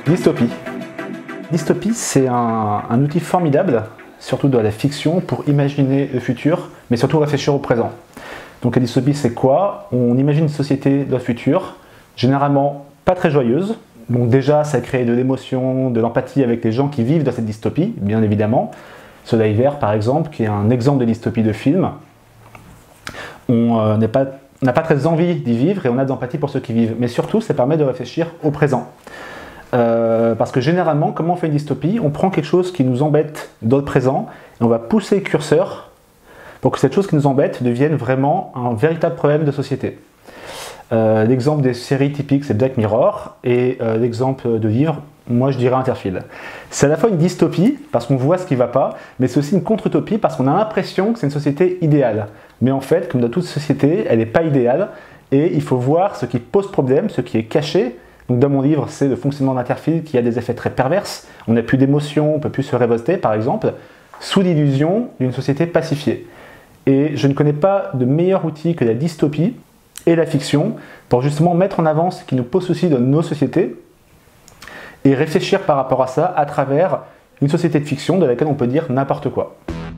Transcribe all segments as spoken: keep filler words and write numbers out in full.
Dystopie. Dystopie, c'est un, un outil formidable, surtout dans la fiction, pour imaginer le futur, mais surtout réfléchir au présent. Donc la dystopie, c'est quoi? On imagine une société dans le futur, généralement pas très joyeuse. Donc déjà, ça crée de l'émotion, de l'empathie avec les gens qui vivent dans cette dystopie, bien évidemment. Soleil Vert, par exemple, qui est un exemple de dystopie de film. On euh, n'est pas, n'a pas très envie d'y vivre et on a de l'empathie pour ceux qui vivent. Mais surtout, ça permet de réfléchir au présent. Euh, parce que généralement, comment on fait une dystopie? On prend quelque chose qui nous embête dans le présent et on va pousser le curseur pour que cette chose qui nous embête devienne vraiment un véritable problème de société. Euh, l'exemple des séries typiques, c'est Black Mirror, et euh, l'exemple de livre, moi je dirais Interfield. C'est à la fois une dystopie, parce qu'on voit ce qui ne va pas, mais c'est aussi une contre-utopie, parce qu'on a l'impression que c'est une société idéale. Mais en fait, comme dans toute société, elle n'est pas idéale, et il faut voir ce qui pose problème, ce qui est caché. Donc dans mon livre, c'est le fonctionnement d'Interfield qui a des effets très perverses. On n'a plus d'émotion, on ne peut plus se révolter, par exemple, sous l'illusion d'une société pacifiée. Et je ne connais pas de meilleur outil que la dystopie et la fiction pour justement mettre en avant ce qui nous pose souci dans nos sociétés et réfléchir par rapport à ça à travers une société de fiction de laquelle on peut dire n'importe quoi.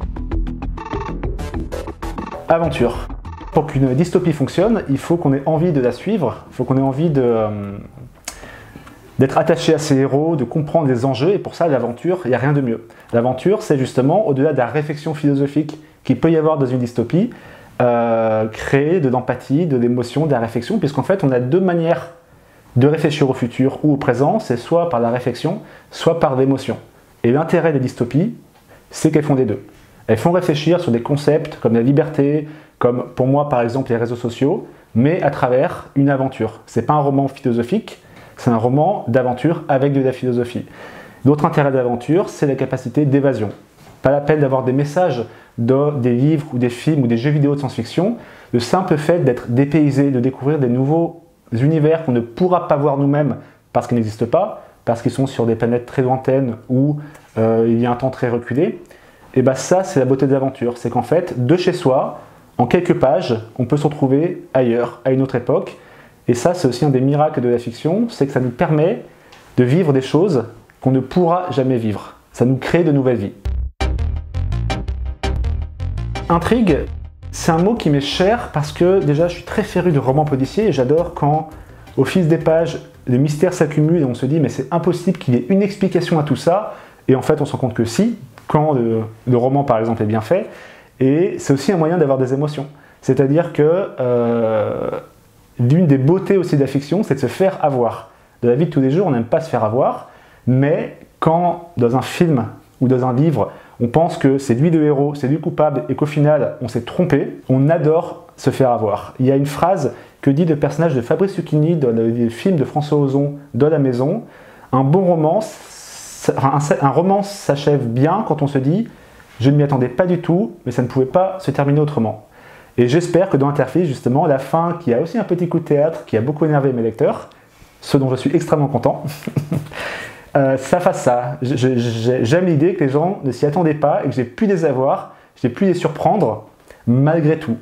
Aventure. Pour qu'une dystopie fonctionne, il faut qu'on ait envie de la suivre, il faut qu'on ait envie de, euh, d'être attaché à ses héros, de comprendre les enjeux, et pour ça, l'aventure, il n'y a rien de mieux. L'aventure, c'est justement, au-delà de la réflexion philosophique qu'il peut y avoir dans une dystopie, euh, créer de l'empathie, de l'émotion, de la réflexion, puisqu'en fait, on a deux manières de réfléchir au futur ou au présent, c'est soit par la réflexion, soit par l'émotion. Et l'intérêt des dystopies, c'est qu'elles font des deux. Elles font réfléchir sur des concepts comme la liberté, comme pour moi par exemple les réseaux sociaux, mais à travers une aventure. C'est pas un roman philosophique, c'est un roman d'aventure avec de la philosophie. L'autre intérêt de l'aventure, c'est la capacité d'évasion. Pas la peine d'avoir des messages dans des livres ou des films ou des jeux vidéo de science-fiction. Le simple fait d'être dépaysé, de découvrir des nouveaux univers qu'on ne pourra pas voir nous-mêmes parce qu'ils n'existent pas, parce qu'ils sont sur des planètes très lointaines où euh, il y a un temps très reculé, et bien ça c'est la beauté de l'aventure, c'est qu'en fait de chez soi, en quelques pages, on peut se retrouver ailleurs, à une autre époque, et ça c'est aussi un des miracles de la fiction, c'est que ça nous permet de vivre des choses qu'on ne pourra jamais vivre, ça nous crée de nouvelles vies. Intrigue, c'est un mot qui m'est cher parce que déjà je suis très féru de romans policiers et j'adore quand au fil des pages le mystère s'accumule et on se dit mais c'est impossible qu'il y ait une explication à tout ça, et en fait on se rend compte que si, quand le, le roman par exemple est bien fait, et c'est aussi un moyen d'avoir des émotions. C'est-à-dire que euh, l'une des beautés aussi de la fiction, c'est de se faire avoir. De la vie de tous les jours, on n'aime pas se faire avoir, mais quand dans un film ou dans un livre, on pense que c'est lui le héros, c'est lui le coupable, et qu'au final, on s'est trompé, on adore se faire avoir. Il y a une phrase que dit le personnage de Fabrice Lucchini dans le film de François Ozon, Dans la maison, un bon roman, un, un roman s'achève bien quand on se dit « je ne m'y attendais pas du tout, mais ça ne pouvait pas se terminer autrement ». Et j'espère que dans Interfield, justement, la fin, qui a aussi un petit coup de théâtre, qui a beaucoup énervé mes lecteurs, ce dont je suis extrêmement content, Euh, ça fasse ça. J'aime l'idée que les gens ne s'y attendaient pas et que j'ai pu les avoir, j'ai pu les surprendre malgré tout.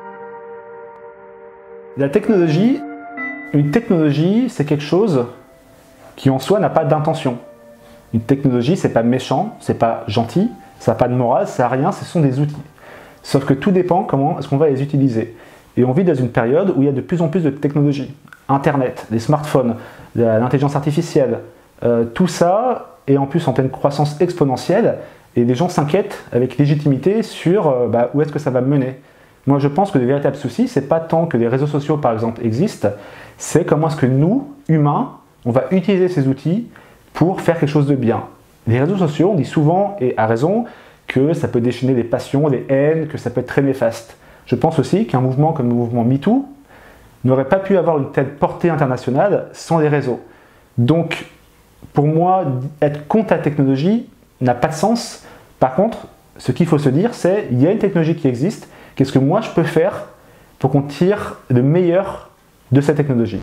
La technologie, une technologie, c'est quelque chose qui en soi n'a pas d'intention. Une technologie, c'est pas méchant, c'est pas gentil, ça n'a pas de morale, ça n'a rien, ce sont des outils. Sauf que tout dépend comment est-ce qu'on va les utiliser. Et on vit dans une période où il y a de plus en plus de technologies. Internet, les smartphones, l'intelligence artificielle, Euh, tout ça est en plus en pleine croissance exponentielle et les gens s'inquiètent avec légitimité sur euh, bah, où est-ce que ça va mener. Moi je pense que le véritable souci, c'est pas tant que les réseaux sociaux par exemple existent, c'est comment est-ce que nous, humains, on va utiliser ces outils pour faire quelque chose de bien. Les réseaux sociaux, on dit souvent, et à raison, que ça peut déchaîner les passions, les haines, que ça peut être très néfaste. Je pense aussi qu'un mouvement comme le mouvement MeToo n'aurait pas pu avoir une telle portée internationale sans les réseaux. Donc, pour moi, être contre la technologie n'a pas de sens. Par contre, ce qu'il faut se dire, c'est il y a une technologie qui existe, qu'est-ce que moi je peux faire pour qu'on tire le meilleur de cette technologie.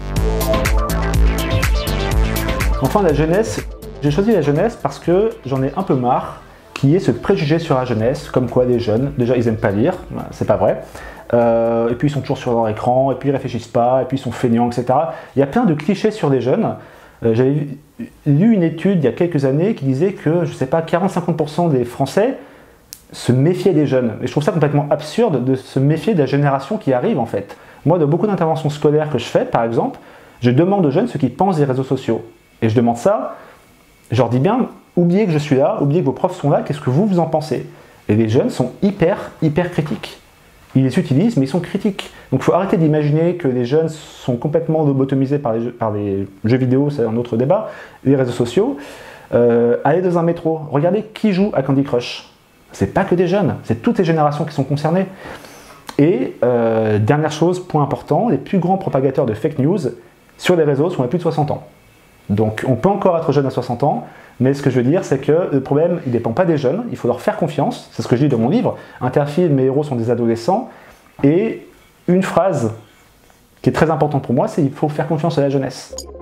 Enfin, la jeunesse, j'ai choisi la jeunesse parce que j'en ai un peu marre qu'il y ait ce préjugé sur la jeunesse, comme quoi les jeunes, déjà ils n'aiment pas lire, c'est pas vrai, euh, et puis ils sont toujours sur leur écran, et puis ils réfléchissent pas, et puis ils sont feignants, et cetera. Il y a plein de clichés sur les jeunes. Euh, lu une étude il y a quelques années qui disait que, je ne sais pas, quarante à cinquante pour cent des Français se méfiaient des jeunes. Et je trouve ça complètement absurde de se méfier de la génération qui arrive en fait. Moi, dans beaucoup d'interventions scolaires que je fais, par exemple, je demande aux jeunes ce qu'ils pensent des réseaux sociaux. Et je demande ça, je leur dis bien, oubliez que je suis là, oubliez que vos profs sont là, qu'est-ce que vous, vous en pensez? Et les jeunes sont hyper, hyper critiques. Ils les utilisent, mais ils sont critiques. Donc il faut arrêter d'imaginer que les jeunes sont complètement lobotomisés par les jeux, par les jeux vidéo, c'est un autre débat, les réseaux sociaux. Euh, allez dans un métro, regardez qui joue à Candy Crush. C'est pas que des jeunes, c'est toutes les générations qui sont concernées. Et euh, dernière chose, point important, les plus grands propagateurs de fake news sur les réseaux sont à plus de soixante ans. Donc on peut encore être jeune à soixante ans, mais ce que je veux dire, c'est que le problème, il ne dépend pas des jeunes, il faut leur faire confiance, c'est ce que je dis dans mon livre. Interfilm, mes héros sont des adolescents, et une phrase qui est très importante pour moi, c'est qu'il faut faire confiance à la jeunesse.